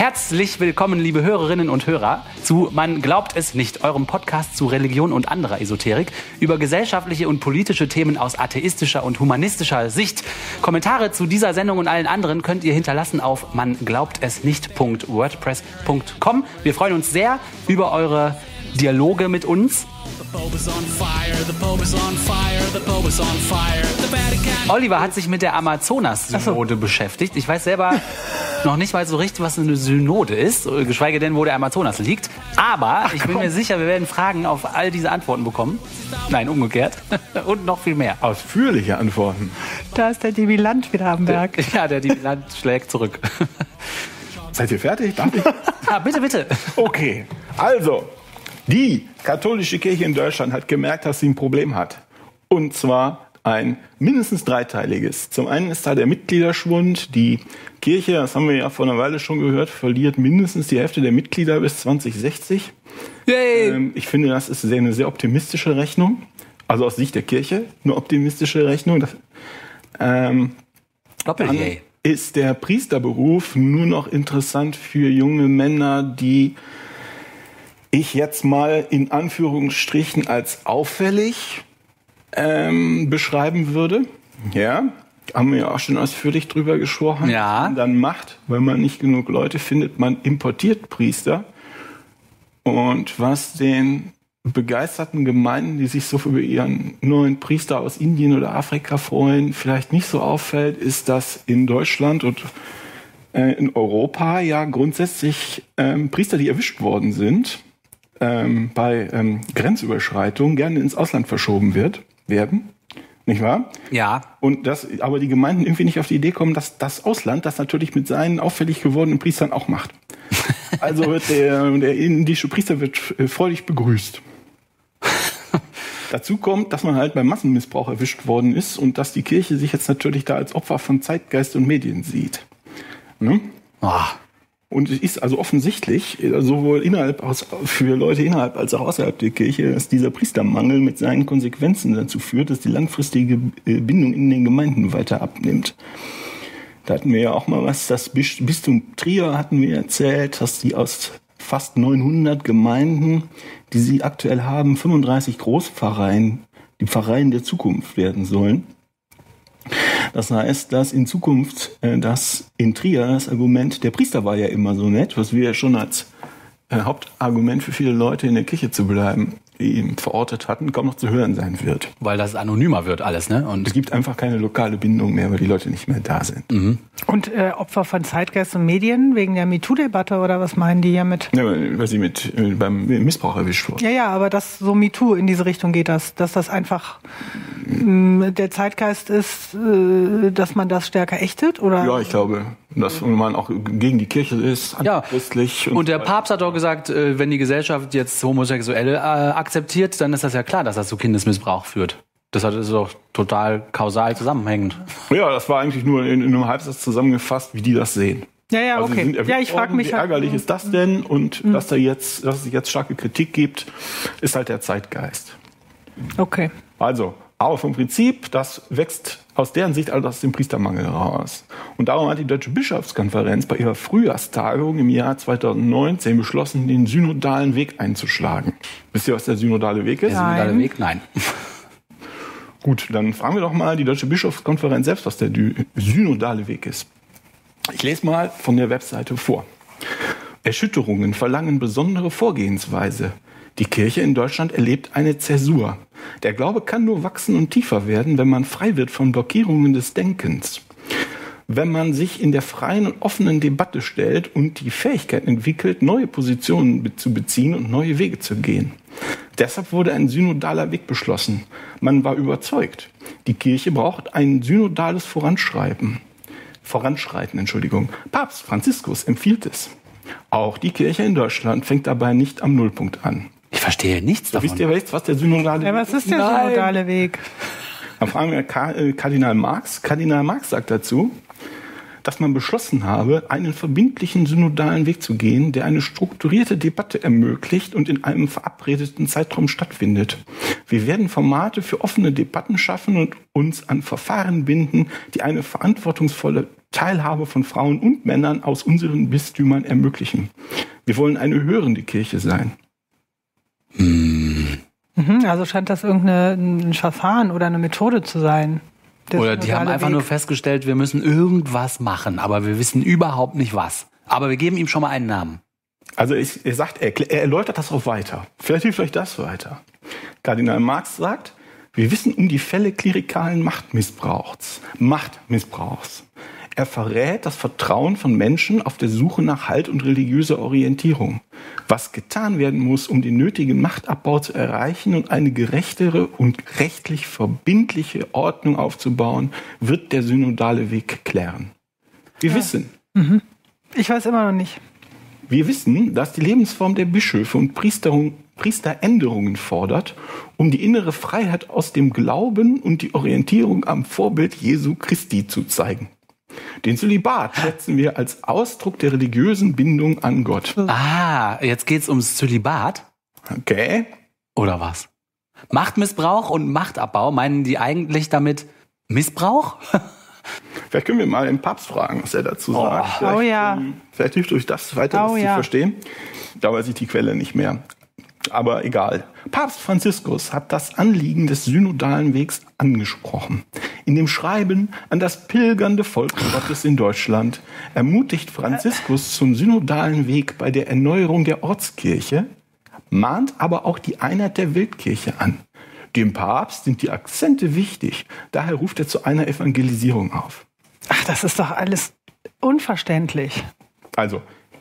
Herzlich willkommen, liebe Hörerinnen und Hörer, zu Man glaubt es nicht, eurem Podcast zu Religion und anderer Esoterik über gesellschaftliche und politische Themen aus atheistischer und humanistischer Sicht. Kommentare zu dieser Sendung und allen anderen könnt ihr hinterlassen auf manglaubtesnicht.wordpress.com. Wir freuen uns sehr über eure Dialoge mit uns. Oliver hat sich mit der Amazonas-Synode beschäftigt. Ich weiß selber noch nicht mal so richtig, was eine Synode ist, geschweige denn, wo der Amazonas liegt. Aber ich bin mir sicher, wir werden Fragen auf all diese Antworten bekommen. Nein, umgekehrt. Und noch viel mehr. Ausführliche Antworten. Da ist der Dibi Land wieder am Werk. Ja, der Dibi Land schlägt zurück. Seid ihr fertig? Darf ich? Ja, bitte, bitte. Okay, also, die katholische Kirche in Deutschland hat gemerkt, dass sie ein Problem hat. Und zwar ein mindestens dreiteiliges. Zum einen ist da der Mitgliederschwund. Die Kirche, das haben wir ja vor einer Weile schon gehört, verliert mindestens die Hälfte der Mitglieder bis 2060. Yay. Ich finde, das ist eine sehr optimistische Rechnung. Also aus Sicht der Kirche eine optimistische Rechnung. Doppel-Yay. Ist der Priesterberuf nur noch interessant für junge Männer, die ich jetzt mal in Anführungsstrichen als auffällig beschreiben würde. Ja, haben wir ja auch schon ausführlich drüber gesprochen. Ja. Was man dann macht, weil man nicht genug Leute findet, man importiert Priester. Und was den begeisterten Gemeinden, die sich so über ihren neuen Priester aus Indien oder Afrika freuen, vielleicht nicht so auffällt, ist, dass in Deutschland und in Europa ja grundsätzlich Priester, die erwischt worden sind, bei Grenzüberschreitungen gerne ins Ausland verschoben werden, nicht wahr? Ja. Und aber die Gemeinden irgendwie nicht auf die Idee kommen, dass das Ausland das natürlich mit seinen auffällig gewordenen Priestern auch macht. Also wird der indische Priester wird freudig begrüßt. Dazu kommt, dass man halt beim Massenmissbrauch erwischt worden ist und dass die Kirche sich jetzt natürlich da als Opfer von Zeitgeist und Medien sieht. Ne? Oh. Und es ist also offensichtlich, sowohl für Leute innerhalb als auch außerhalb der Kirche, dass dieser Priestermangel mit seinen Konsequenzen dazu führt, dass die langfristige Bindung in den Gemeinden weiter abnimmt. Da hatten wir ja auch mal was, das Bistum Trier hatten wir erzählt, dass die aus fast 900 Gemeinden, die sie aktuell haben, 35 Großpfarreien, die Pfarreien der Zukunft werden sollen. Das heißt, dass in Zukunft das in Trier das Argument, der Priester war ja immer so nett, was wir ja schon als Hauptargument für viele Leute in der Kirche zu bleiben, verortet hatten, kaum noch zu hören sein wird. Weil das anonymer wird alles, ne? Und es gibt einfach keine lokale Bindung mehr, weil die Leute nicht mehr da sind. Mhm. Und Opfer von Zeitgeist und Medien wegen der MeToo-Debatte oder was meinen die hiermit? Ja, weil sie beim Missbrauch erwischt wurden. Ja, aber das so MeToo in diese Richtung geht, dass das einfach der Zeitgeist ist, dass man das stärker ächtet, oder? Ja, ich glaube, dass man auch gegen die Kirche ist, antichristlich. Und der Papst hat doch gesagt, wenn die Gesellschaft jetzt Homosexuelle akzeptiert, dann ist das ja klar, dass das zu Kindesmissbrauch führt. Das ist doch total kausal zusammenhängend. Ja, das war eigentlich nur in einem Halbsatz zusammengefasst, wie die das sehen. Ja, also okay. Ja, ich frage mich. Wie ärgerlich ist das denn? Und dass es jetzt starke Kritik gibt, ist halt der Zeitgeist. Okay. Also, aber vom Prinzip, das wächst aus deren Sicht also aus dem Priestermangel raus. Und darum hat die Deutsche Bischofskonferenz bei ihrer Frühjahrstagung im Jahr 2019 beschlossen, den synodalen Weg einzuschlagen. Wisst ihr, was der synodale Weg ist? Der synodale Weg? Nein. Gut, dann fragen wir doch mal die Deutsche Bischofskonferenz selbst, was der synodale Weg ist. Ich lese mal von der Webseite vor. Erschütterungen verlangen besondere Vorgehensweise. Die Kirche in Deutschland erlebt eine Zäsur. Der Glaube kann nur wachsen und tiefer werden, wenn man frei wird von Blockierungen des Denkens. Wenn man sich in der freien und offenen Debatte stellt und die Fähigkeit entwickelt, neue Positionen zu beziehen und neue Wege zu gehen. Deshalb wurde ein synodaler Weg beschlossen. Man war überzeugt, die Kirche braucht ein synodales Voranschreiten. Papst Franziskus empfiehlt es. Auch die Kirche in Deutschland fängt dabei nicht am Nullpunkt an. Ich verstehe nichts davon. Wisst ihr, was der synodale Weg ist? Ja, was ist der synodale Weg? Dann fragen wir Kardinal Marx. Kardinal Marx sagt dazu, dass man beschlossen habe, einen verbindlichen synodalen Weg zu gehen, der eine strukturierte Debatte ermöglicht und in einem verabredeten Zeitraum stattfindet. Wir werden Formate für offene Debatten schaffen und uns an Verfahren binden, die eine verantwortungsvolle Teilhabe von Frauen und Männern aus unseren Bistümern ermöglichen. Wir wollen eine hörende Kirche sein. Also scheint das irgendein Verfahren oder eine Methode zu sein. Oder die haben einfach nur festgestellt, wir müssen irgendwas machen, aber wir wissen überhaupt nicht was. Aber wir geben ihm schon mal einen Namen. Also er erläutert das auch weiter. Vielleicht hilft euch das weiter. Kardinal Marx sagt, wir wissen um die Fälle klerikalen Machtmissbrauchs. Er verrät das Vertrauen von Menschen auf der Suche nach Halt und religiöser Orientierung. Was getan werden muss, um den nötigen Machtabbau zu erreichen und eine gerechtere und rechtlich verbindliche Ordnung aufzubauen, wird der synodale Weg klären. Wir wissen. Ich weiß immer noch nicht. Wir wissen, dass die Lebensform der Bischöfe und Priester Änderungen fordert, um die innere Freiheit aus dem Glauben und die Orientierung am Vorbild Jesu Christi zu zeigen. Den Zölibat schätzen wir als Ausdruck der religiösen Bindung an Gott. Ah, jetzt geht's ums Zölibat? Okay. Oder was? Machtmissbrauch und Machtabbau, meinen die eigentlich damit Missbrauch? Vielleicht können wir mal den Papst fragen, was er dazu sagt. Vielleicht hilft euch das weiter, das zu verstehen. Da weiß ich die Quelle nicht mehr. Aber egal. Papst Franziskus hat das Anliegen des synodalen Wegs angesprochen. In dem Schreiben an das pilgernde Volk Gottes in Deutschland ermutigt Franziskus zum synodalen Weg bei der Erneuerung der Ortskirche, mahnt aber auch die Einheit der Weltkirche an. Dem Papst sind die Akzente wichtig, daher ruft er zu einer Evangelisierung auf. Ach, das ist doch alles unverständlich. Also,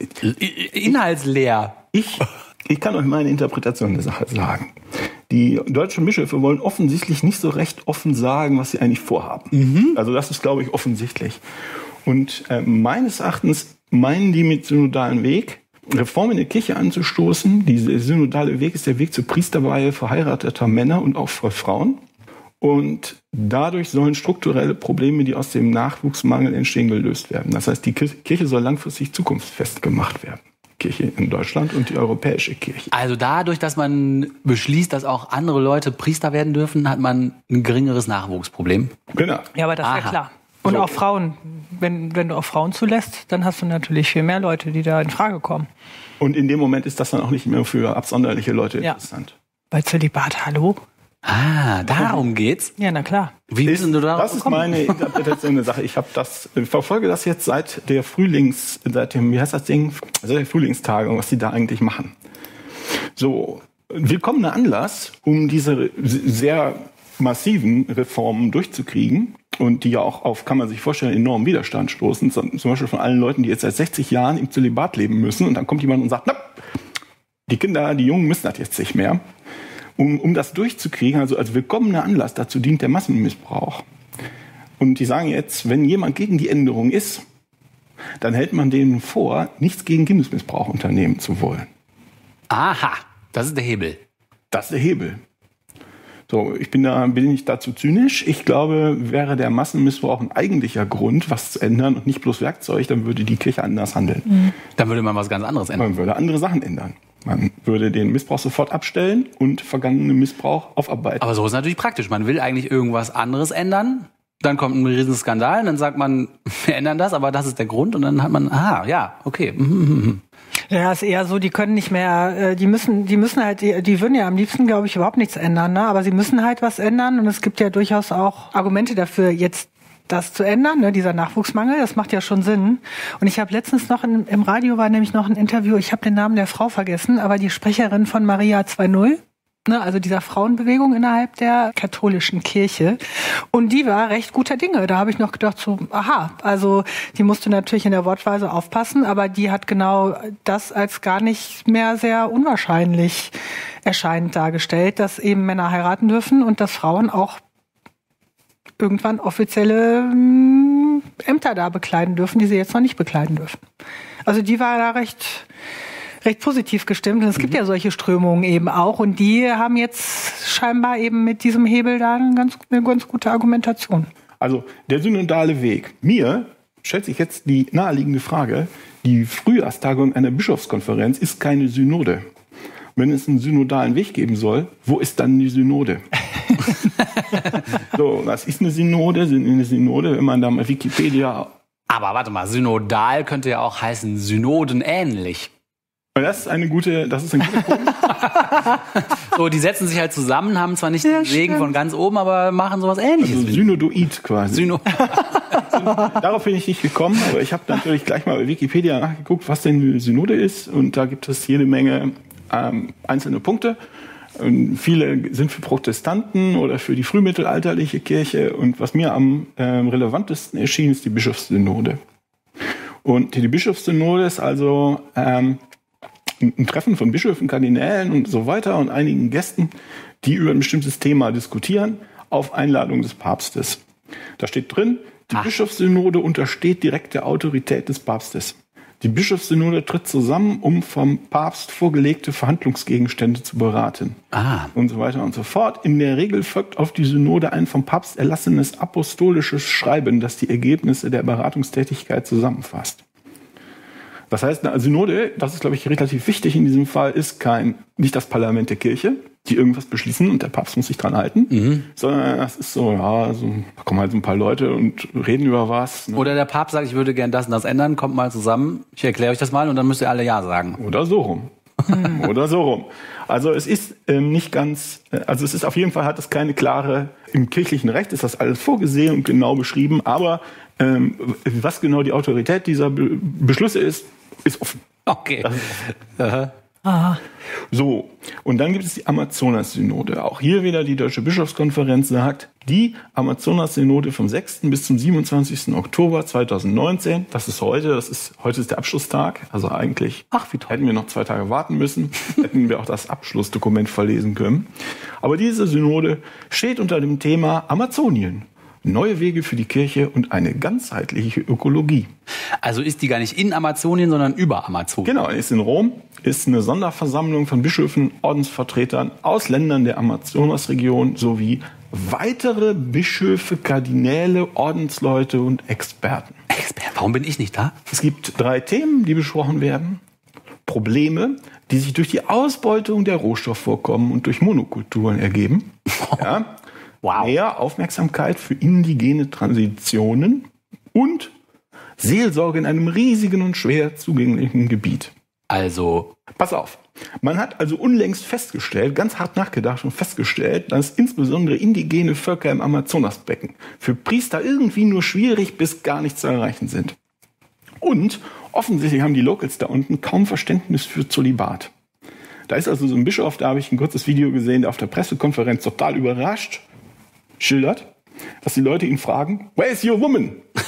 inhaltsleer. Ich kann euch meine Interpretation der Sache sagen. Die deutschen Bischöfe wollen offensichtlich nicht so recht offen sagen, was sie eigentlich vorhaben. Also das ist, glaube ich, offensichtlich. Und meines Erachtens meinen die mit synodalen Weg, Reformen in der Kirche anzustoßen. Dieser synodale Weg ist der Weg zur Priesterweihe verheirateter Männer und auch von Frauen. Und dadurch sollen strukturelle Probleme, die aus dem Nachwuchsmangel entstehen, gelöst werden. Das heißt, die Kirche soll langfristig zukunftsfest gemacht werden. Kirche in Deutschland und die europäische Kirche. Also dadurch, dass man beschließt, dass auch andere Leute Priester werden dürfen, hat man ein geringeres Nachwuchsproblem. Genau. Ja, aber das ist ja klar. Und auch Frauen. Wenn du auch Frauen zulässt, dann hast du natürlich viel mehr Leute, die da in Frage kommen. Und in dem Moment ist das dann auch nicht mehr für absonderliche Leute interessant. Bei Zölibat, hallo? Darum geht's? Ja, na klar. Wie bist du darauf Das ist meine Interpretation der Sache. Ich verfolge das jetzt seit der Frühlingstagung, was die da eigentlich machen. So, willkommener Anlass, um diese sehr massiven Reformen durchzukriegen und die ja auch auf, kann man sich vorstellen, enormen Widerstand stoßen. Zum Beispiel von allen Leuten, die jetzt seit 60 Jahren im Zölibat leben müssen. Und dann kommt jemand und sagt, die Jungen müssen das jetzt nicht mehr. Um das durchzukriegen, also als willkommener Anlass, dazu dient der Massenmissbrauch. Und die sagen jetzt, wenn jemand gegen die Änderung ist, dann hält man denen vor, nichts gegen Kindesmissbrauch unternehmen zu wollen. Aha, das ist der Hebel. Das ist der Hebel. So, bin ich dazu zynisch. Ich glaube, wäre der Massenmissbrauch ein eigentlicher Grund, was zu ändern und nicht bloß Werkzeug, dann würde die Kirche anders handeln. Dann würde man was ganz anderes ändern. Man würde andere Sachen ändern. Man würde den Missbrauch sofort abstellen und vergangenen Missbrauch aufarbeiten. Aber so ist natürlich praktisch. Man will eigentlich irgendwas anderes ändern. Dann kommt ein Riesenskandal und dann sagt man, wir ändern das, aber das ist der Grund. Und dann hat man, okay. Ja, ist eher so, die können nicht mehr, die würden ja am liebsten, glaube ich, überhaupt nichts ändern, ne? Aber sie müssen halt was ändern und es gibt ja durchaus auch Argumente dafür, jetzt das zu ändern, ne? Dieser Nachwuchsmangel, das macht ja schon Sinn. Und ich habe letztens noch im Radio war nämlich noch ein Interview, ich habe den Namen der Frau vergessen, aber die Sprecherin von Maria 2.0, ne, also dieser Frauenbewegung innerhalb der katholischen Kirche. Und die war recht guter Dinge. Da habe ich noch gedacht, so, also die musste natürlich in der Wortweise aufpassen, aber die hat genau das als gar nicht mehr sehr unwahrscheinlich erscheinend dargestellt, dass eben Männer heiraten dürfen und dass Frauen auch irgendwann offizielle Ämter da bekleiden dürfen, die sie jetzt noch nicht bekleiden dürfen. Also die war da recht positiv gestimmt. Und es gibt ja solche Strömungen eben auch. Und die haben jetzt scheinbar eben mit diesem Hebel da eine ganz gute Argumentation. Also der synodale Weg. Mir stellt sich jetzt die naheliegende Frage, die Frühjahrstagung einer Bischofskonferenz ist keine Synode. Wenn es einen synodalen Weg geben soll, wo ist dann die Synode? So, was ist eine Synode? Eine Synode, wenn man da mal Wikipedia Aber warte mal, synodal könnte ja auch heißen synodenähnlich. Und das ist ein guter Punkt. So, die setzen sich halt zusammen, haben zwar nicht den Segen von ganz oben, aber machen sowas Ähnliches. Also synodoid quasi. Darauf bin ich nicht gekommen, aber ich habe natürlich gleich mal bei Wikipedia nachgeguckt, was denn eine Synode ist. Und da gibt es jede Menge einzelne Punkte. Und viele sind für Protestanten oder für die frühmittelalterliche Kirche. Und was mir am relevantesten erschien, ist die Bischofssynode. Und die Bischofssynode ist also ein Treffen von Bischöfen, Kardinälen und so weiter und einigen Gästen, die über ein bestimmtes Thema diskutieren, auf Einladung des Papstes. Da steht drin, die Bischofssynode untersteht direkt der Autorität des Papstes. Die Bischofssynode tritt zusammen, um vom Papst vorgelegte Verhandlungsgegenstände zu beraten. Und so weiter und so fort. In der Regel folgt auf die Synode ein vom Papst erlassenes apostolisches Schreiben, das die Ergebnisse der Beratungstätigkeit zusammenfasst. Das heißt, eine Synode, das ist, glaube ich, relativ wichtig in diesem Fall, ist nicht das Parlament der Kirche, die irgendwas beschließen und der Papst muss sich dran halten, sondern das ist so, da kommen halt so ein paar Leute und reden über was. Ne? Oder der Papst sagt, ich würde gern das und das ändern, kommt mal zusammen, ich erkläre euch das mal und dann müsst ihr alle Ja sagen. Oder so rum. Oder so rum. Also es ist nicht ganz, also es ist auf jeden Fall, hat es keine klare, im kirchlichen Recht ist das alles vorgesehen und genau beschrieben, aber was genau die Autorität dieser Beschlüsse ist offen. Okay. Das ist offen. So, und dann gibt es die Amazonas-Synode. Auch hier wieder die Deutsche Bischofskonferenz sagt, die Amazonas-Synode vom 6. bis zum 27. Oktober 2019, das ist heute ist der Abschlusstag, also eigentlich hätten wir noch 2 Tage warten müssen, hätten wir auch das Abschlussdokument verlesen können. Aber diese Synode steht unter dem Thema Amazonien. Neue Wege für die Kirche und eine ganzheitliche Ökologie. Also ist die gar nicht in Amazonien, sondern über Amazonien. Genau, ist in Rom, ist eine Sonderversammlung von Bischöfen, Ordensvertretern aus Ländern der Amazonasregion sowie weitere Bischöfe, Kardinäle, Ordensleute und Experten. Warum bin ich nicht da? Es gibt 3 Themen, die besprochen werden. Probleme, die sich durch die Ausbeutung der Rohstoffvorkommen und durch Monokulturen ergeben. Ja. Wow. Mehr Aufmerksamkeit für indigene Traditionen und Seelsorge in einem riesigen und schwer zugänglichen Gebiet. Also, pass auf. Man hat also unlängst festgestellt, ganz hart nachgedacht und festgestellt, dass insbesondere indigene Völker im Amazonasbecken für Priester irgendwie nur schwierig bis gar nicht zu erreichen sind. Und offensichtlich haben die Locals da unten kaum Verständnis für Zölibat. Da ist also so ein Bischof, da habe ich ein kurzes Video gesehen, der auf der Pressekonferenz total überrascht schildert, dass die Leute ihn fragen, where is your woman?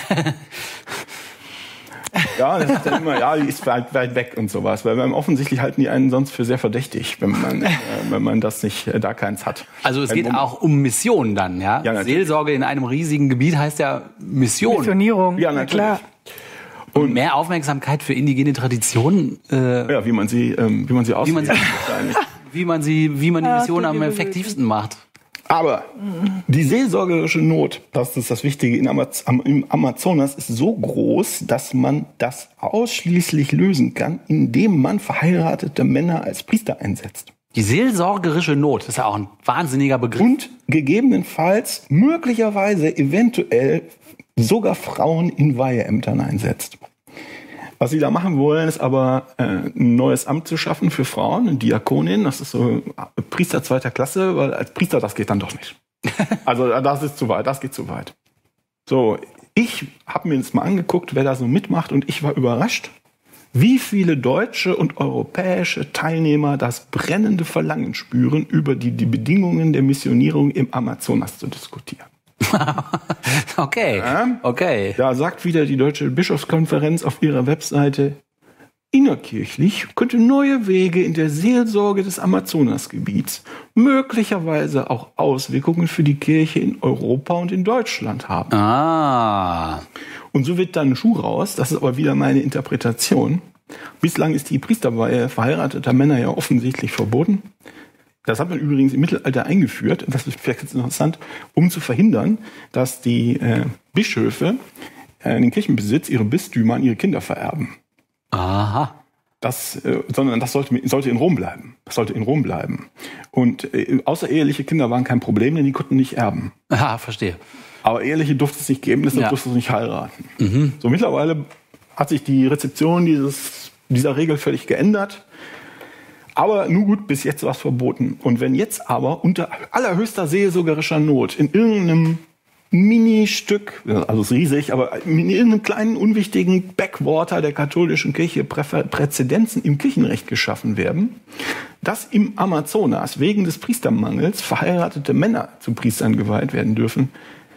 Ja, das ist dann immer, die ist weit weg und sowas, weil offensichtlich halten die einen sonst für sehr verdächtig, wenn man das nicht, da keins hat. Also es geht auch um Mission dann, ja? Seelsorge in einem riesigen Gebiet heißt ja Mission. Missionierung, ja, natürlich. Klar. Und mehr Aufmerksamkeit für indigene Traditionen. Wie man sie auslegt. Wie man die Mission am effektivsten macht. Aber die seelsorgerische Not, das ist das Wichtige, im Amazonas ist so groß, dass man das ausschließlich lösen kann, indem man verheiratete Männer als Priester einsetzt. Die seelsorgerische Not, das ist ja auch ein wahnsinniger Begriff. Und gegebenenfalls, möglicherweise, eventuell sogar Frauen in Weiheämtern einsetzt. Was sie da machen wollen, ist aber ein neues Amt zu schaffen für Frauen, eine Diakonin. Das ist so Priester 2. Klasse, weil als Priester, das geht dann doch nicht. Also das ist zu weit, das geht zu weit. So, ich habe mir jetzt mal angeguckt, wer da so mitmacht und ich war überrascht, wie viele deutsche und europäische Teilnehmer das brennende Verlangen spüren, über die Bedingungen der Missionierung im Amazonas zu diskutieren. Okay. Da sagt wieder die Deutsche Bischofskonferenz auf ihrer Webseite, innerkirchlich könnte neue Wege in der Seelsorge des Amazonasgebiets möglicherweise auch Auswirkungen für die Kirche in Europa und in Deutschland haben. Und so wird dann ein Schuh raus, das ist aber wieder meine Interpretation. Bislang ist die Priesterweihe verheirateter Männer ja offensichtlich verboten. Das hat man übrigens im Mittelalter eingeführt, das ist vielleicht ganz interessant, um zu verhindern, dass die Bischöfe den Kirchenbesitz, ihre Bistümer an ihre Kinder vererben. Aha. sondern das sollte in Rom bleiben. Das sollte in Rom bleiben. Und außereheliche Kinder waren kein Problem, denn die konnten nicht erben. Aha, verstehe. Aber eheliche durfte es nicht geben, deshalb durfte es nicht heiraten. So, mittlerweile hat sich die Rezeption dieser Regel völlig geändert. Aber nun gut, bis jetzt war es verboten. Und wenn jetzt aber unter allerhöchster seelsorgerischer Not in irgendeinem Ministück, also es ist riesig, aber in irgendeinem kleinen, unwichtigen Backwater der katholischen Kirche Präzedenzen im Kirchenrecht geschaffen werden, dass im Amazonas wegen des Priestermangels verheiratete Männer zu Priestern geweiht werden dürfen,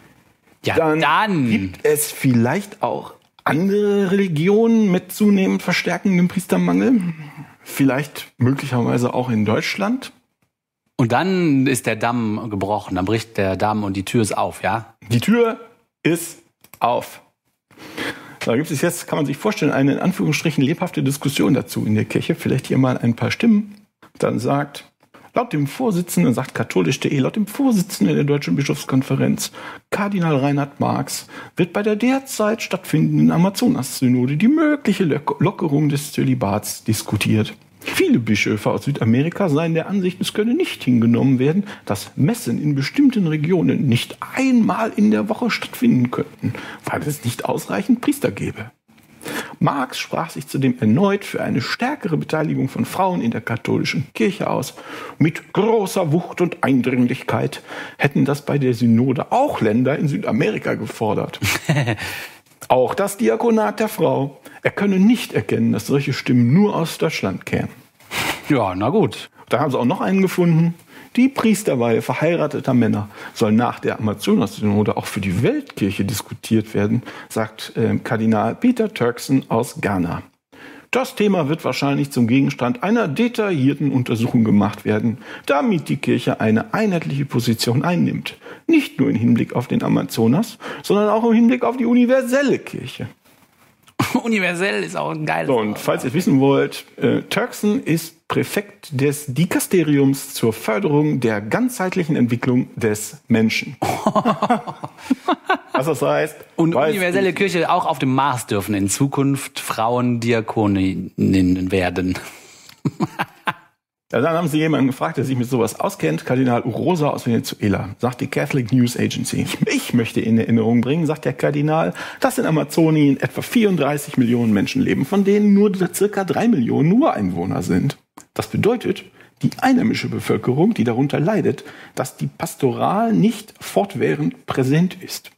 dann gibt es vielleicht auch andere Religionen mit zunehmend verstärkendem Priestermangel. Vielleicht möglicherweise auch in Deutschland. Und dann ist der Damm gebrochen, dann bricht der Damm und die Tür ist auf, ja? Die Tür ist auf. Da gibt es jetzt, kann man sich vorstellen, eine in Anführungsstrichen lebhafte Diskussion dazu in der Kirche. Vielleicht hier mal ein paar Stimmen. Dann sagt, laut dem Vorsitzenden, sagt katholisch.de, laut dem Vorsitzenden der Deutschen Bischofskonferenz, Kardinal Reinhard Marx, wird bei der derzeit stattfindenden Amazonas-Synode die mögliche Lockerung des Zölibats diskutiert. Viele Bischöfe aus Südamerika seien der Ansicht, es könne nicht hingenommen werden, dass Messen in bestimmten Regionen nicht einmal in der Woche stattfinden könnten, weil es nicht ausreichend Priester gäbe. Marx sprach sich zudem erneut für eine stärkere Beteiligung von Frauen in der katholischen Kirche aus. Mit großer Wucht und Eindringlichkeit hätten das bei der Synode auch Länder in Südamerika gefordert. Auch das Diakonat der Frau. Er könne nicht erkennen, dass solche Stimmen nur aus Deutschland kämen. Ja, na gut. Da haben sie auch noch einen gefunden. Die Priesterweihe verheirateter Männer soll nach der Amazonas-Synode auch für die Weltkirche diskutiert werden, sagt Kardinal Peter Turkson aus Ghana. Das Thema wird wahrscheinlich zum Gegenstand einer detaillierten Untersuchung gemacht werden, damit die Kirche eine einheitliche Position einnimmt. Nicht nur im Hinblick auf den Amazonas, sondern auch im Hinblick auf die universelle Kirche. Universell ist auch ein geiles So, und falls ihr wissen wollt, Turkson ist Präfekt des Dikasteriums zur Förderung der ganzheitlichen Entwicklung des Menschen. Was das heißt? Und universelle Kirche auch auf dem Mars dürfen in Zukunft Frauen Diakoninnen werden. Ja, dann haben sie jemanden gefragt, der sich mit sowas auskennt, Kardinal Urosa aus Venezuela, sagt die Catholic News Agency. Ich möchte in Erinnerung bringen, sagt der Kardinal, dass in Amazonien etwa 34 Millionen Menschen leben, von denen nur circa 3 Millionen Ureinwohner sind. Das bedeutet, die einheimische Bevölkerung, die darunter leidet, dass die Pastoral nicht fortwährend präsent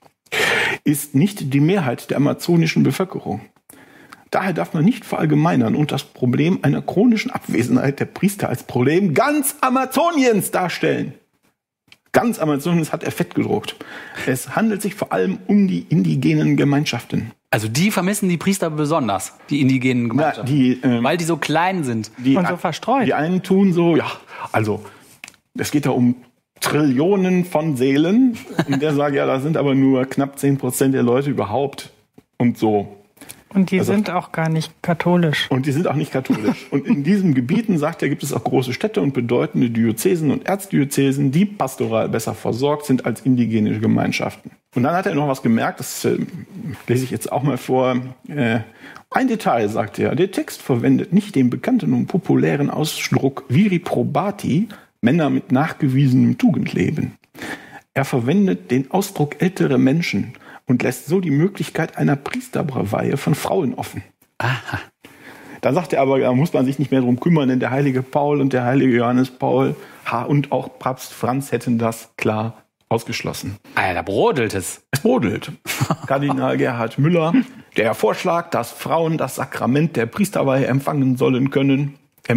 ist nicht die Mehrheit der amazonischen Bevölkerung. Daher darf man nicht verallgemeinern und das Problem einer chronischen Abwesenheit der Priester als Problem ganz Amazoniens darstellen. Ganz Amazoniens hat er fett gedruckt. Es handelt sich vor allem um die indigenen Gemeinschaften. Also die vermissen die Priester besonders, die indigenen Gemeinschaften, weil die so klein sind und so verstreut. Die einen tun so, also es geht da um Trillionen von Seelen. Und der sagt, da sind aber nur knapp 10% der Leute überhaupt und so. Und die sind auch gar nicht katholisch. Und die sind auch nicht katholisch. Und in diesen Gebieten, sagt er, gibt es auch große Städte und bedeutende Diözesen und Erzdiözesen, die pastoral besser versorgt sind als indigene Gemeinschaften. Und dann hat er noch was gemerkt, das lese ich jetzt auch mal vor. Ein Detail, sagt er, der Text verwendet nicht den bekannten und populären Ausdruck viri probati, Männer mit nachgewiesenem Tugendleben. Er verwendet den Ausdruck ältere Menschen und lässt so die Möglichkeit einer Priesterweihe von Frauen offen. Aha. Da sagt er aber, da muss man sich nicht mehr drum kümmern, denn der heilige Paul und der heilige Johannes Paul und auch Papst Franz hätten das klar ausgeschlossen. Ah, da brodelt es. Es brodelt. Kardinal Gerhard Müller, der Vorschlag, dass Frauen das Sakrament der Priesterweihe empfangen sollen können,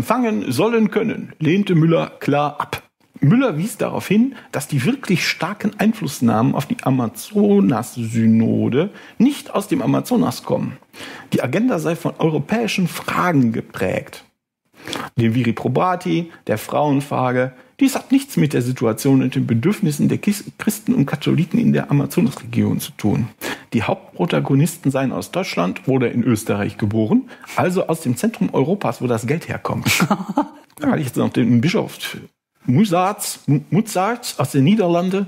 lehnte Müller klar ab. Müller wies darauf hin, dass die wirklich starken Einflussnahmen auf die Amazonas-Synode nicht aus dem Amazonas kommen. Die Agenda sei von europäischen Fragen geprägt. Dem viri probati, der Frauenfrage, dies hat nichts mit der Situation und den Bedürfnissen der Christen und Katholiken in der Amazonasregion zu tun. Die Hauptprotagonisten seien aus Deutschland oder in Österreich geboren, also aus dem Zentrum Europas, wo das Geld herkommt. Da kann ich jetzt noch den Bischof Muzarts aus den Niederlande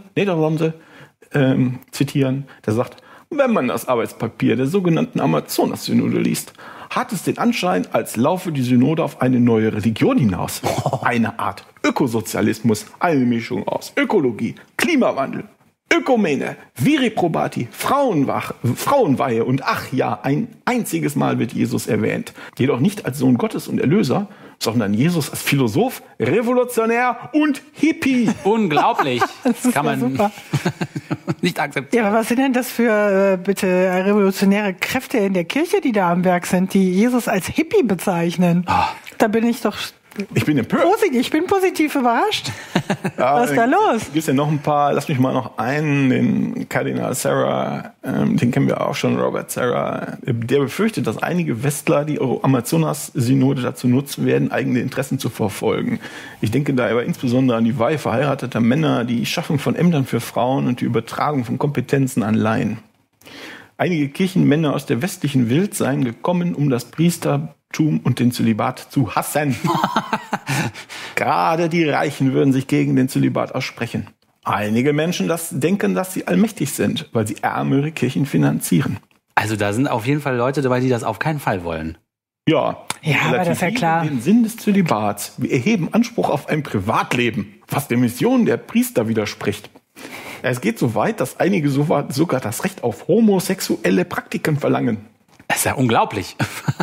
zitieren, der sagt, wenn man das Arbeitspapier der sogenannten Amazonas-Synode liest, hat es den Anschein, als laufe die Synode auf eine neue Religion hinaus. Eine Art Ökosozialismus, eine Mischung aus Ökologie, Klimawandel, Ökumene, Viri Probati, Frauenweihe und ach ja, ein einziges Mal wird Jesus erwähnt. Jedoch nicht als Sohn Gottes und Erlöser, sondern Jesus als Philosoph, Revolutionär und Hippie. Unglaublich. Das kann man super. nicht akzeptieren. Ja, aber was sind denn das für bitte revolutionäre Kräfte in der Kirche, die da am Werk sind, die Jesus als Hippie bezeichnen? Da bin ich doch... Ich bin empört. Ich bin positiv überrascht. Was ist da los? Gibt es ja noch ein paar, lass mich mal noch einen, den Kardinal Serra, den kennen wir auch schon, Robert Serra, der befürchtet, dass einige Westler die Amazonas-Synode dazu nutzen werden, eigene Interessen zu verfolgen. Ich denke da aber insbesondere an die Weihe verheirateter Männer, die Schaffung von Ämtern für Frauen und die Übertragung von Kompetenzen an Laien. Einige Kirchenmänner aus der westlichen Welt seien gekommen, um das Priestertum und den Zölibat zu hassen. Gerade die Reichen würden sich gegen den Zölibat aussprechen. Einige Menschen denken, dass sie allmächtig sind, weil sie ärmere Kirchen finanzieren. Also da sind auf jeden Fall Leute dabei, die das auf keinen Fall wollen. Ja, aber das ist ja klar. Den Sinn des Zölibats. Wir erheben Anspruch auf ein Privatleben, was der Mission der Priester widerspricht. Es geht so weit, dass einige sogar das Recht auf homosexuelle Praktiken verlangen. Das ist ja unglaublich.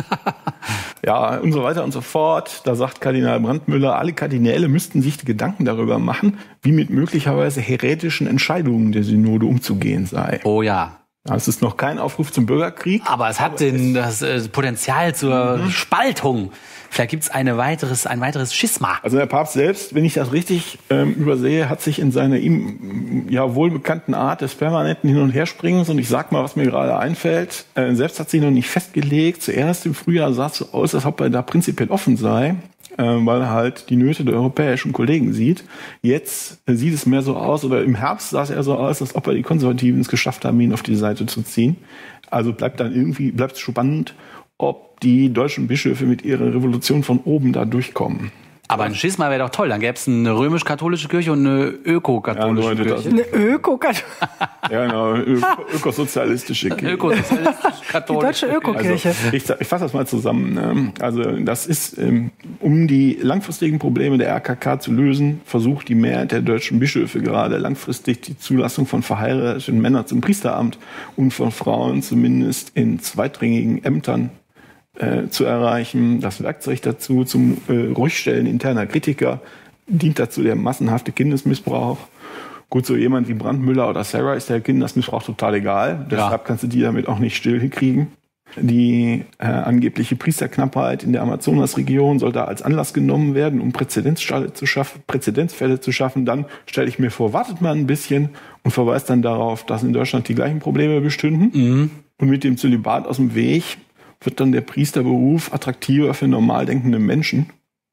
Ja, und so weiter und so fort. Da sagt Kardinal Brandmüller, alle Kardinäle müssten sich die Gedanken darüber machen, wie mit möglicherweise häretischen Entscheidungen der Synode umzugehen sei. Oh ja. Es ist noch kein Aufruf zum Bürgerkrieg. Aber es hat das Potenzial zur Spaltung. Vielleicht gibt es ein weiteres Schisma. Also der Papst selbst, wenn ich das richtig übersehe, hat sich in seiner ihm ja wohlbekannten Art des permanenten Hin- und Herspringens, und ich sag mal, was mir gerade einfällt, selbst hat sich noch nicht festgelegt. Zuerst im Frühjahr sah es so aus, als ob er da prinzipiell offen sei, weil er halt die Nöte der europäischen Kollegen sieht. Jetzt sieht es mehr so aus, oder im Herbst sah es eher so aus, als ob er die Konservativen es geschafft haben, ihn auf die Seite zu ziehen. Also bleibt es spannend, ob die deutschen Bischöfe mit ihrer Revolution von oben da durchkommen. Aber ein Schisma wäre doch toll. Dann gäbe es eine römisch-katholische Kirche und eine öko-katholische Kirche. Eine Öko-katholische. Ja, genau, ökosozialistische Kirche. Die deutsche Ökokirche. Also, ich fasse das mal zusammen. Also das ist, um die langfristigen Probleme der RKK zu lösen, versucht die Mehrheit der deutschen Bischöfe gerade langfristig die Zulassung von verheirateten Männern zum Priesteramt und von Frauen zumindest in zweitrangigen Ämtern zu erreichen. Das Werkzeug dazu zum Ruhigstellen interner Kritiker dient dazu der massenhafte Kindesmissbrauch. Gut, so jemand wie Brandmüller oder Serra ist der Kindesmissbrauch total egal. Deshalb kannst du die damit auch nicht stillkriegen. Die angebliche Priesterknappheit in der Amazonasregion soll da als Anlass genommen werden, um Präzedenzfälle zu schaffen. Dann stelle ich mir vor, wartet mal ein bisschen und verweist dann darauf, dass in Deutschland die gleichen Probleme bestünden. Und mit dem Zölibat aus dem Weg wird dann der Priesterberuf attraktiver für normal denkende Menschen.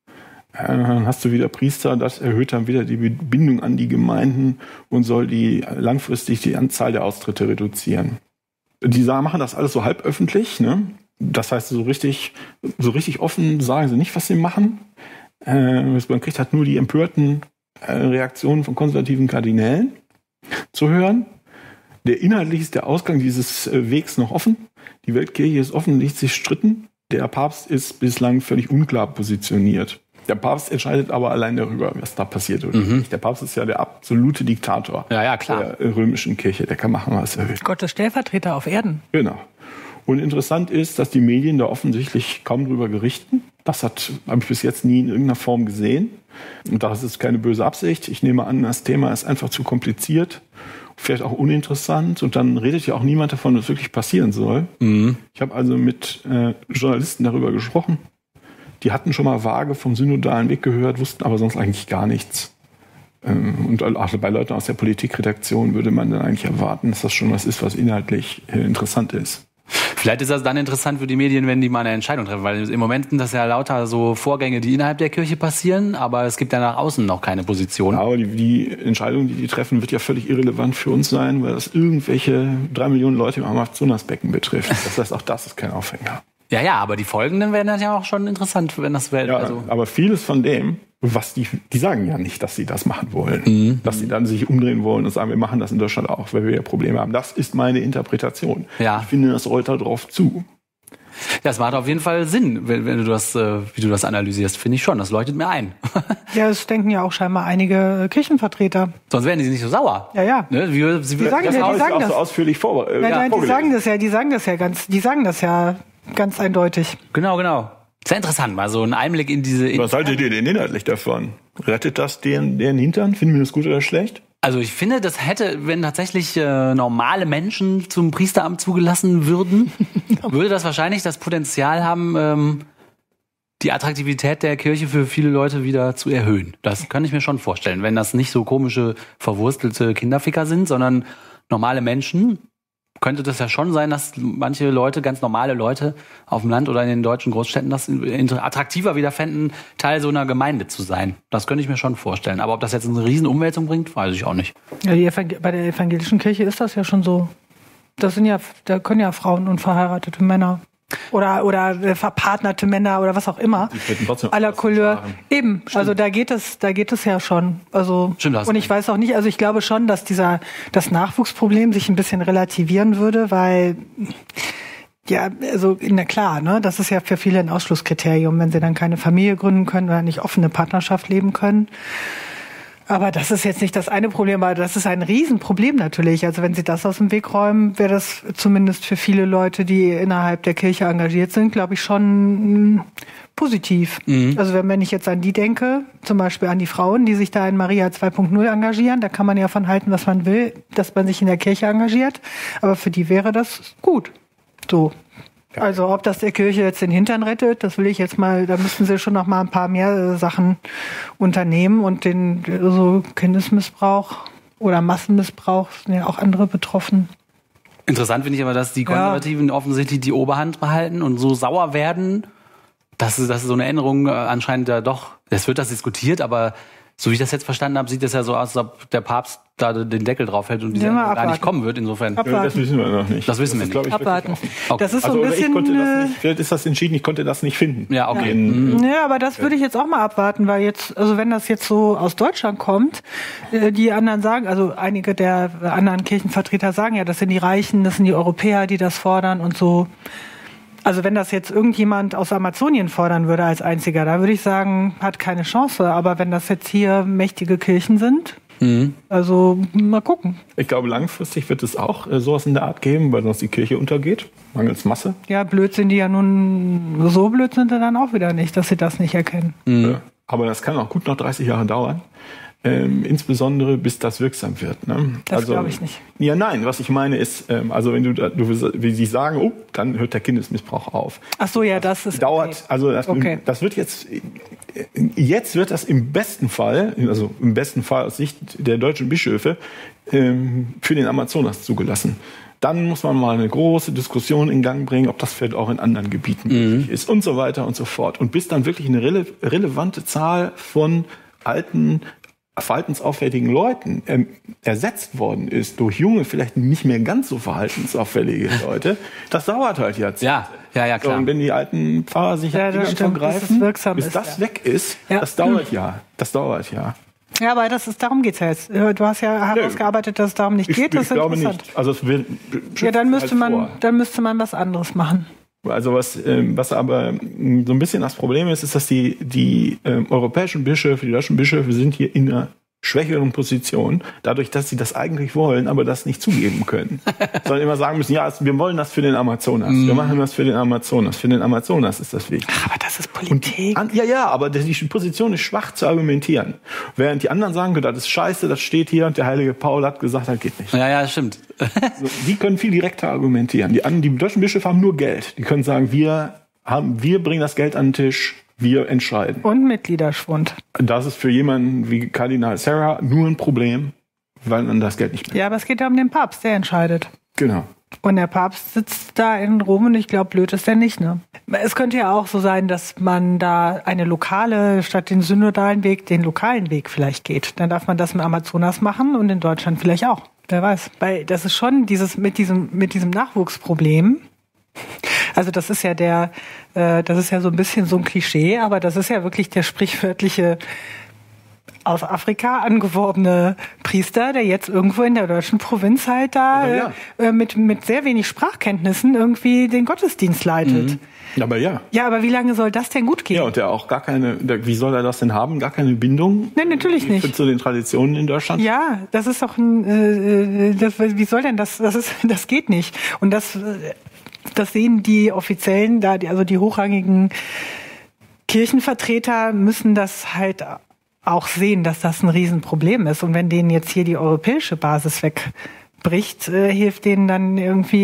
Dann hast du wieder Priester, das erhöht dann wieder die Bindung an die Gemeinden und soll langfristig die Anzahl der Austritte reduzieren. Die machen das alles so halb öffentlich, ne? Das heißt, so richtig offen sagen sie nicht, was sie machen. Man kriegt halt nur die empörten Reaktionen von konservativen Kardinälen zu hören. Inhaltlich ist der Ausgang dieses Wegs noch offen. Die Weltkirche ist offensichtlich stritten. Der Papst ist bislang völlig unklar positioniert. Der Papst entscheidet aber allein darüber, was da passiert oder nicht. Der Papst ist ja der absolute Diktator klar. der römischen Kirche. Der kann machen, was er will. Gottes Stellvertreter auf Erden. Genau. Und interessant ist, dass die Medien da offensichtlich kaum drüber berichten. Das habe ich bis jetzt nie in irgendeiner Form gesehen. Und das ist keine böse Absicht. Ich nehme an, das Thema ist einfach zu kompliziert. Vielleicht auch uninteressant, und dann redet ja auch niemand davon, was wirklich passieren soll. Ich habe also mit Journalisten darüber gesprochen. Die hatten schon mal vage vom synodalen Weg gehört, wussten aber sonst eigentlich gar nichts. Und auch bei Leuten aus der Politikredaktion würde man dann eigentlich erwarten, dass das schon was ist, was inhaltlich interessant ist. Vielleicht ist das dann interessant für die Medien, wenn die mal eine Entscheidung treffen, weil im Moment sind das ja lauter so Vorgänge, die innerhalb der Kirche passieren, aber es gibt ja nach außen noch keine Position. Ja, aber die Entscheidung, die treffen, wird ja völlig irrelevant für uns sein, weil das irgendwelche 3 Millionen Leute im Amazonasbecken betrifft. Das heißt, auch das ist kein Aufhänger. Ja, aber die Folgenden werden dann ja auch schon interessant, wenn das wäre. Ja, also aber vieles von dem, was die sagen ja nicht, dass sie das machen wollen. Dass sie dann sich umdrehen wollen und sagen, wir machen das in Deutschland auch, weil wir ja Probleme haben. Das ist meine Interpretation. Ja. Ich finde, das rollt da drauf zu. Ja, es macht auf jeden Fall Sinn, wenn du das, wie du das analysierst, finde ich schon. Das leuchtet mir ein. Ja, das denken ja auch scheinbar einige Kirchenvertreter. Sonst wären die nicht so sauer. Ja. Ne? Die sagen das. So ausführlich Die sagen das ja ganz eindeutig. Genau. Sehr interessant, mal so ein Einblick in diese... Was haltet ihr denn inhaltlich davon? Rettet das deren Hintern? Finden wir das gut oder schlecht? Also ich finde, das hätte, wenn tatsächlich normale Menschen zum Priesteramt zugelassen würden, würde das wahrscheinlich das Potenzial haben, die Attraktivität der Kirche für viele Leute wieder zu erhöhen. Das kann ich mir schon vorstellen, wenn das nicht so komische, verwurstelte Kinderficker sind, sondern normale Menschen. Könnte das ja schon sein, dass manche Leute, ganz normale Leute auf dem Land oder in den deutschen Großstädten das attraktiver wieder fänden, Teil so einer Gemeinde zu sein. Das könnte ich mir schon vorstellen. Aber ob das jetzt eine riesen Umwälzung bringt, weiß ich auch nicht. Ja, bei der evangelischen Kirche ist das ja schon so. Da können ja Frauen und verheiratete Männer oder verpartnerte Männer oder was auch immer. Aller Couleur. Eben, stimmt. Also da geht es ja schon. Also stimmt, und ich weiß auch nicht, also ich glaube schon, dass das Nachwuchsproblem sich ein bisschen relativieren würde, weil ja, also na klar, ne, das ist ja für viele ein Ausschlusskriterium, wenn sie dann keine Familie gründen können oder nicht offene Partnerschaft leben können. Aber das ist jetzt nicht das eine Problem, aber das ist ein Riesenproblem natürlich. Also wenn Sie das aus dem Weg räumen, wäre das zumindest für viele Leute, die innerhalb der Kirche engagiert sind, glaube ich, schon positiv. Mhm. Also wenn ich jetzt an die denke, zum Beispiel an die Frauen, die sich da in Maria 2.0 engagieren, da kann man ja von halten, was man will, dass man sich in der Kirche engagiert. Aber für die wäre das gut. So. Also ob das der Kirche jetzt den Hintern rettet, das will ich jetzt mal, da müssten sie schon noch mal ein paar mehr Sachen unternehmen und den so Kindesmissbrauch oder Massenmissbrauch sind ja auch andere betroffen. Interessant finde ich aber, dass die Konservativen offensichtlich die Oberhand behalten und so sauer werden, dass so eine Änderung anscheinend ja doch, es wird das diskutiert, aber so wie ich das jetzt verstanden habe, sieht es ja so aus, als ob der Papst da den Deckel drauf hält und dieser gar nicht kommen wird. Insofern. Das wissen wir noch nicht. Das wissen wir nicht. Abwarten. Okay. Das ist so ein bisschen. Vielleicht ist das entschieden, ich konnte das nicht finden. Ja, okay. Ja, aber das würde ich jetzt auch mal abwarten, weil jetzt, also wenn das jetzt so aus Deutschland kommt, die anderen sagen, also einige der anderen Kirchenvertreter sagen ja, das sind die Reichen, das sind die Europäer, die das fordern und so. Also wenn das jetzt irgendjemand aus Amazonien fordern würde als einziger, da würde ich sagen, hat keine Chance. Aber wenn das jetzt hier mächtige Kirchen sind, also mal gucken. Ich glaube, langfristig wird es auch sowas in der Art geben, weil sonst die Kirche untergeht, mangels Masse. Ja, blöd sind die ja nun, so blöd sind sie dann auch wieder nicht, dass sie das nicht erkennen. Ja, aber das kann auch gut noch 30 Jahre dauern. Insbesondere bis das wirksam wird. Ne? Das glaube ich nicht. Ja, nein, was ich meine ist, also wenn wie Sie sagen, dann hört der Kindesmissbrauch auf. Ach so, ja, das ist dauert, okay. Also das wird jetzt wird das im besten Fall aus Sicht der deutschen Bischöfe für den Amazonas zugelassen. Dann muss man mal eine große Diskussion in Gang bringen, ob das vielleicht auch in anderen Gebieten möglich ist und so weiter und so fort. Und bis dann wirklich eine relevante Zahl von alten, verhaltensauffälligen Leuten ersetzt worden ist durch junge, vielleicht nicht mehr ganz so verhaltensauffällige Leute, das dauert halt jetzt. Ja, klar. So, und wenn die alten Pfarrer sich vergreifen, bis das weg ist, das dauert ja. Ja, aber darum geht's ja jetzt. Du hast ja herausgearbeitet, dass es darum nicht geht. Das ist glaube interessant. nicht. Also dann müsste man was anderes machen. Also was aber so ein bisschen das Problem ist, dass die europäischen Bischöfe, die deutschen Bischöfe sind hier in einer schwächeren Position, dadurch, dass sie das eigentlich wollen, aber das nicht zugeben können. Sondern immer sagen müssen, ja, wir wollen das für den Amazonas. Wir machen das für den Amazonas. Für den Amazonas ist das wichtig. Aber das ist Politik. Aber die Position ist schwach zu argumentieren. Während die anderen sagen, das ist scheiße, das steht hier und der heilige Paul hat gesagt, das geht nicht. Ja, stimmt. Die können viel direkter argumentieren. Die deutschen Bischöfe haben nur Geld. Die können sagen, wir bringen das Geld an den Tisch, wir entscheiden. Und Mitgliederschwund. Das ist für jemanden wie Kardinal Sarah nur ein Problem, weil man das Geld nicht mehr. Ja, aber es geht ja um den Papst, der entscheidet. Genau. Und der Papst sitzt da in Rom und ich glaube, blöd ist der nicht, ne? Es könnte ja auch so sein, dass man da eine lokale, statt den synodalen Weg, den lokalen Weg vielleicht geht. Dann darf man das im Amazonas machen und in Deutschland vielleicht auch. Wer weiß. Weil das ist schon mit diesem Nachwuchsproblem. Also das ist ja so ein bisschen so ein Klischee, aber das ist ja wirklich der sprichwörtliche aus Afrika angeworbene Priester, der jetzt irgendwo in der deutschen Provinz halt da mit sehr wenig Sprachkenntnissen irgendwie den Gottesdienst leitet. Aber ja. Ja, aber wie lange soll das denn gut gehen? Ja, und der auch gar keine, wie soll er das denn haben? Gar keine Bindung? Nein, natürlich nicht. Zu den Traditionen in Deutschland? Ja, das ist doch wie soll denn das? Das geht nicht. Und das sehen die Offiziellen da, also die hochrangigen Kirchenvertreter müssen das halt auch sehen, dass das ein Riesenproblem ist. Und wenn denen jetzt hier die europäische Basis wegbricht, hilft denen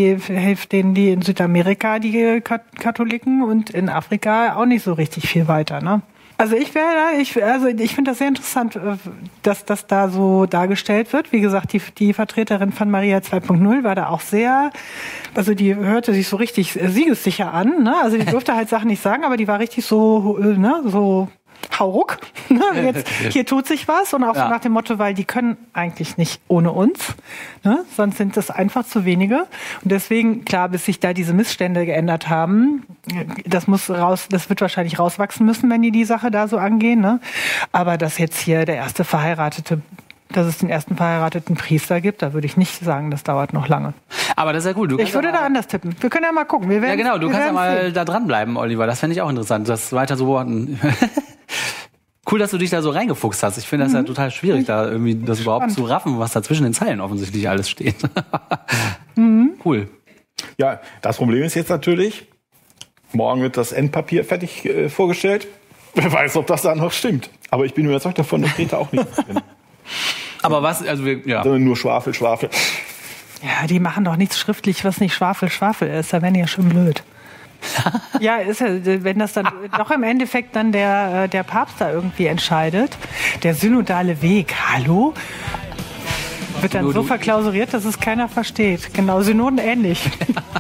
die in Südamerika, die Katholiken, und in Afrika auch nicht so richtig viel weiter, ne? Also ich finde das sehr interessant, dass das da so dargestellt wird. Wie gesagt, die Vertreterin von Maria 2.0 war da auch sehr, also die hörte sich so richtig siegessicher an, ne? Also die durfte halt Sachen nicht sagen, aber die war richtig so, ne, so hauruck. Jetzt, hier tut sich was, und auch so nach dem Motto, weil die können eigentlich nicht ohne uns, ne? Sonst sind das einfach zu wenige. Und deswegen, klar, bis sich da diese Missstände geändert haben, das wird wahrscheinlich rauswachsen müssen, wenn die Sache da so angehen, ne? Aber dass jetzt hier dass es den ersten verheirateten Priester gibt, da würde ich nicht sagen, das dauert noch lange. Aber das ist ja gut. Ich würde da anders tippen. Wir können ja mal gucken. Ja, genau. Du kannst ja mal da dranbleiben, Oliver. Das fände ich auch interessant, das weiter zu beobachten. Cool, dass du dich da so reingefuchst hast. Ich finde das ja total schwierig, da irgendwie das überhaupt zu raffen, was da zwischen den Zeilen offensichtlich alles steht. Cool. Ja, das Problem ist jetzt natürlich, morgen wird das Endpapier fertig vorgestellt. Wer weiß, ob das da noch stimmt. Aber ich bin überzeugt davon, dass Peter auch nicht drin. Aber was, also Sondern nur Schwafel. Ja, die machen doch nichts schriftlich, was nicht Schwafel ist. Da wären die ja schon blöd. Ja, ist ja, wenn das dann doch im Endeffekt dann der Papst da irgendwie entscheidet, der synodale Weg, hallo? Wird dann so verklausuriert, dass es keiner versteht. Genau, Synoden ähnlich.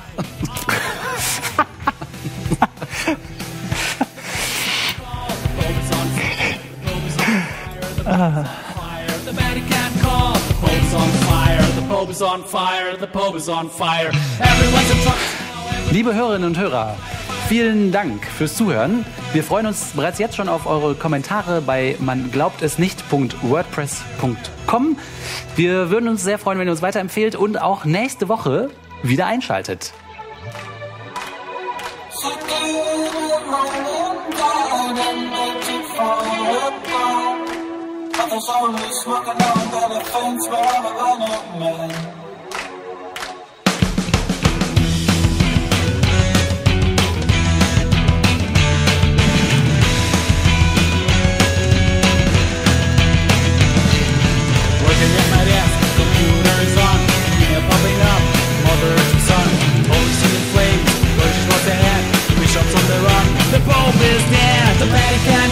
Liebe Hörerinnen und Hörer, vielen Dank fürs Zuhören. Wir freuen uns bereits jetzt schon auf eure Kommentare bei manglaubtesnicht.wordpress.com. Wir würden uns sehr freuen, wenn ihr uns weiterempfehlt und auch nächste Woche wieder einschaltet. The Pope is dead, the Vatican